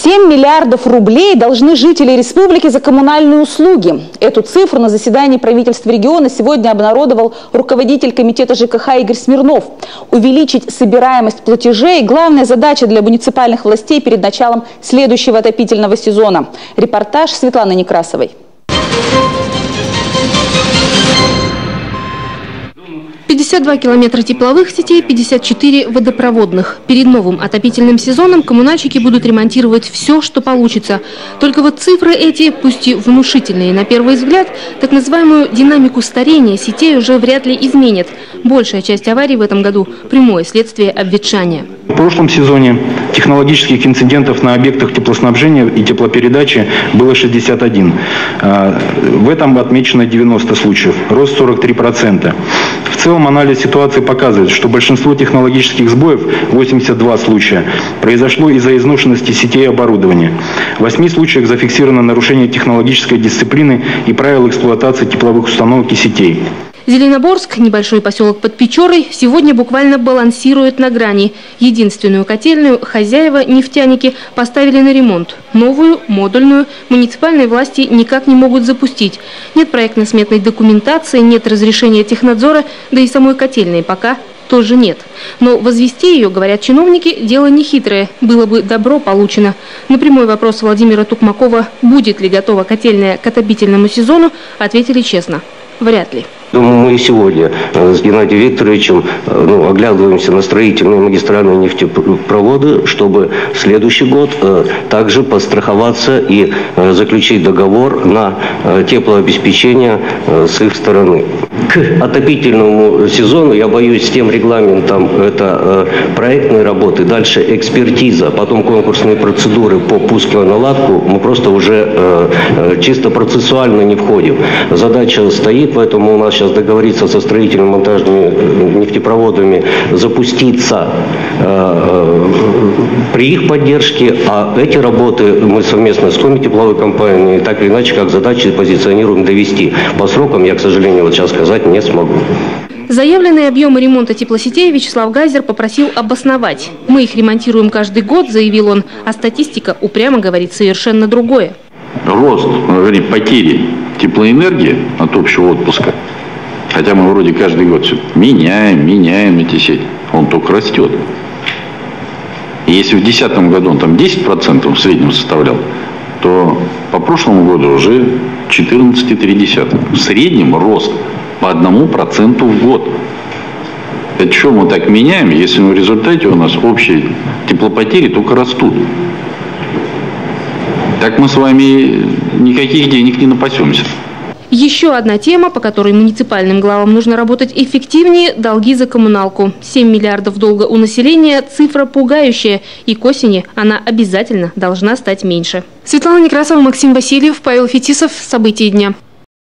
7 миллиардов рублей должны жители республики за коммунальные услуги. Эту цифру на заседании правительства региона сегодня обнародовал руководитель комитета ЖКХ Игорь Смирнов. Увеличить собираемость платежей – главная задача для муниципальных властей перед началом следующего отопительного сезона. Репортаж Светланы Некрасовой. 52 километра тепловых сетей, 54 водопроводных. Перед новым отопительным сезоном коммунальщики будут ремонтировать все, что получится. Только вот цифры эти, пусть и внушительные на первый взгляд, так называемую динамику старения сетей уже вряд ли изменят. Большая часть аварий в этом году – прямое следствие обветшания. В прошлом сезоне технологических инцидентов на объектах теплоснабжения и теплопередачи было 61. В этом отмечено 90 случаев, рост 43%. В целом анализ ситуации показывает, что большинство технологических сбоев, 82 случая, произошло из-за изношенности сетей и оборудования. В 8 случаях зафиксировано нарушение технологической дисциплины и правил эксплуатации тепловых установок и сетей. Зеленоборск, небольшой поселок под Печорой, сегодня буквально балансирует на грани. Единственную котельную хозяева-нефтяники поставили на ремонт. Новую, модульную, муниципальные власти никак не могут запустить. Нет проектно-сметной документации, нет разрешения технадзора, да и самой котельной пока тоже нет. Но возвести ее, говорят чиновники, дело нехитрое. Было бы добро получено. На прямой вопрос Владимира Тукмакова, будет ли готова котельная к отопительному сезону, ответили честно – вряд ли. Думаю, мы и сегодня с Геннадием Викторовичем оглядываемся на строительные магистральные нефтепроводы, чтобы в следующий год также подстраховаться и заключить договор на теплообеспечение с их стороны. К отопительному сезону, я боюсь, с тем регламентом, это проектные работы, дальше экспертиза, потом конкурсные процедуры по пуску на наладку, мы просто уже чисто процессуально не входим. Задача стоит, поэтому у нас сейчас договориться со строительно-монтажными нефтепроводами, запуститься при их поддержке, а эти работы мы совместно с Комитепловой компанией так или иначе как задачи позиционируем довести. По срокам я, к сожалению, вот сейчас сказать не смогу. Заявленные объемы ремонта теплосетей Вячеслав Гайзер попросил обосновать. «Мы их ремонтируем каждый год», заявил он, а статистика упрямо говорит совершенно другое. Рост, потери теплоэнергии от общего отпуска, хотя мы вроде каждый год все меняем эти сети, он только растет. И если в 2010 году он там 10% в среднем составлял, то по прошлому году уже 14,3%. В среднем рост по 1% в год. Это что мы так меняем, если в результате у нас общие теплопотери только растут? Так мы с вами никаких денег не напасемся. Еще одна тема, по которой муниципальным главам нужно работать эффективнее – долги за коммуналку. 7 миллиардов долга у населения – цифра пугающая. И к осени она обязательно должна стать меньше. Светлана Некрасова, Максим Васильев, Павел Фетисов. События дня.